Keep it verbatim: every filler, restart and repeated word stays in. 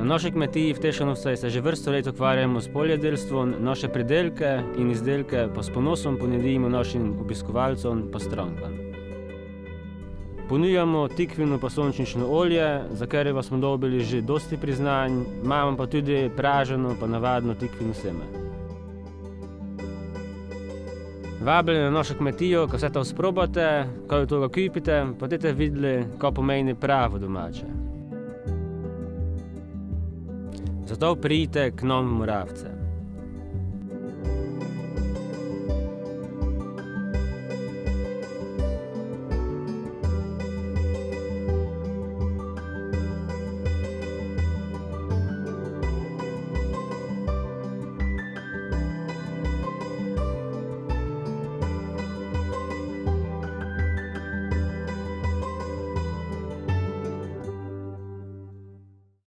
Na naši kmetiji v Tešanovcih se že vrsto let ukvarjamo s poljedelstvom, naše pridelke in izdelke pa s ponosom ponudimo našim obiskovalcem pa strankam. Ponujamo tikvino pa sončnično olje, za katerega smo dobili že dosti priznanj, imamo pa tudi praženo pa navadno tikvino seme. Vabljeni na našo kmetijo, ko vse to sprobate, ko jo toga kupite, pa boste videli, kaj pomeni pravo domače. Zato pridite k nam v Moravce.